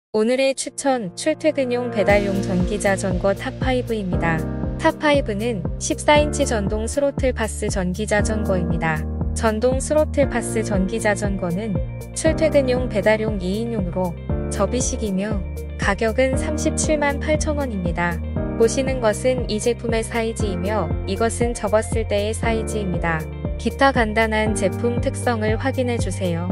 오늘의 추천 출퇴근용 배달용 전기자전거 탑5입니다. 탑5는 14인치 전동 스로틀 파스 전기자전거입니다. 전동 스로틀 파스 전기자전거는 출퇴근용 배달용 2인용으로 접이식이며 가격은 37만 8천원입니다. 보시는 것은 이 제품의 사이즈이며 이것은 접었을 때의 사이즈입니다. 기타 간단한 제품 특성을 확인해주세요.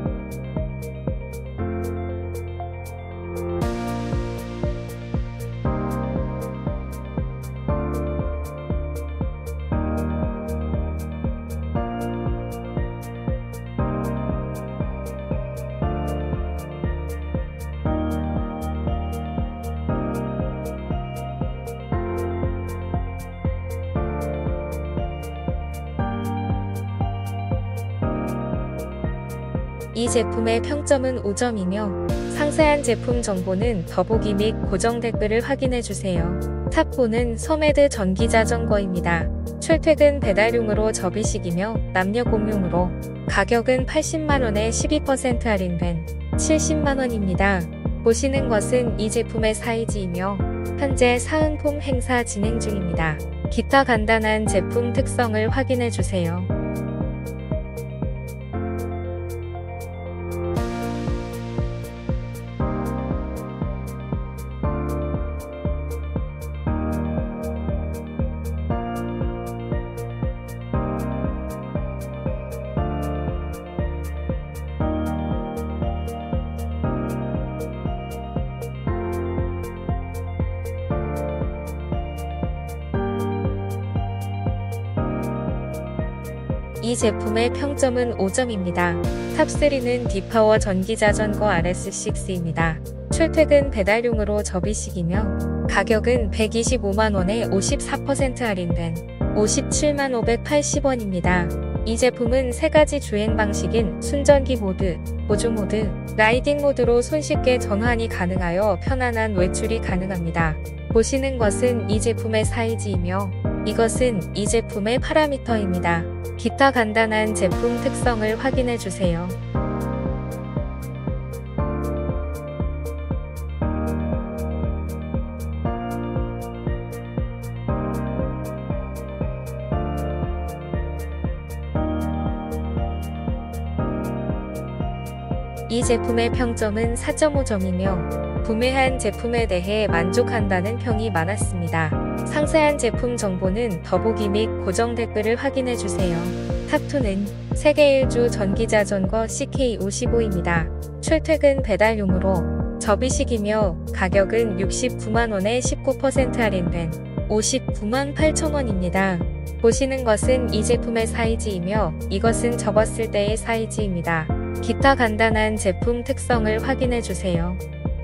이 제품의 평점은 5점이며 상세한 제품 정보는 더보기 및 고정 댓글을 확인해주세요. 탑4는 서메드 전기자전거입니다. 출퇴근 배달용으로 접이식이며 남녀 공용으로 가격은 80만원에 12% 할인된 70만원입니다. 보시는 것은 이 제품의 사이즈이며 현재 사은품 행사 진행 중입니다. 기타 간단한 제품 특성을 확인해주세요. 이 제품의 평점은 5점입니다. 탑3는 디파워 전기자전거 RS6입니다. 출퇴근 배달용으로 접이식이며 가격은 125만원에 54% 할인된 57만 580원입니다. 이 제품은 3가지 주행 방식인 순전기 모드, 보조 모드, 라이딩 모드로 손쉽게 전환이 가능하여 편안한 외출이 가능합니다. 보시는 것은 이 제품의 사이즈이며 이것은 이 제품의 파라미터입니다. 기타 간단한 제품 특성을 확인해주세요. 이 제품의 평점은 4.5점이며 구매한 제품에 대해 만족한다는 평이 많았습니다. 상세한 제품 정보는 더보기 및 고정 댓글을 확인해주세요. 탑2는 세계 1주 전기자전거 CK55입니다. 출퇴근 배달용으로 접이식이며 가격은 69만원에 19% 할인된 59만 8천원입니다. 보시는 것은 이 제품의 사이즈이며 이것은 접었을 때의 사이즈입니다. 기타 간단한 제품 특성을 확인해주세요.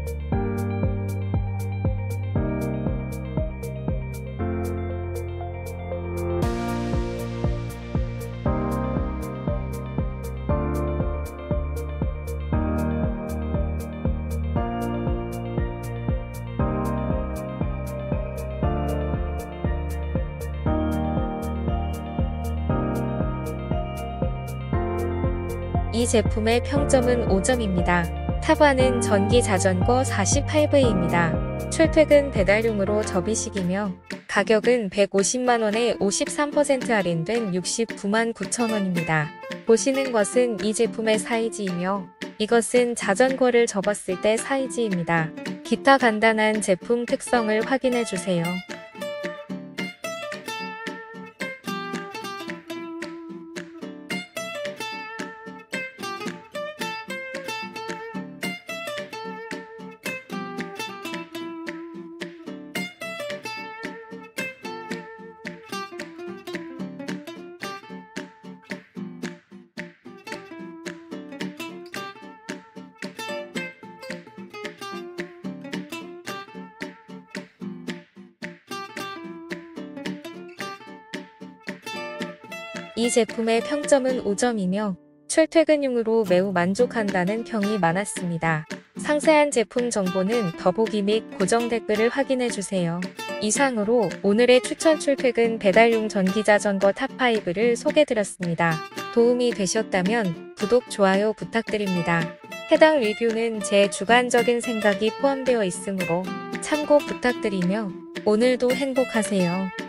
이 제품의 평점은 5점입니다. 탑1은 전기자전거 48V입니다. 출퇴근 배달용으로 접이식이며 가격은 150만원에 53% 할인된 69만 9천원입니다. 보시는 것은 이 제품의 사이즈이며 이것은 자전거를 접었을 때 사이즈입니다. 기타 간단한 제품 특성을 확인해주세요. 이 제품의 평점은 5점이며 출퇴근용으로 매우 만족한다는 평이 많았습니다. 상세한 제품 정보는 더보기 및 고정 댓글을 확인해주세요. 이상으로 오늘의 추천 출퇴근 배달용 전기자전거 탑5를 소개드렸습니다. 도움이 되셨다면 구독, 좋아요 부탁드립니다. 해당 리뷰는 제 주관적인 생각이 포함되어 있으므로 참고 부탁드리며 오늘도 행복하세요.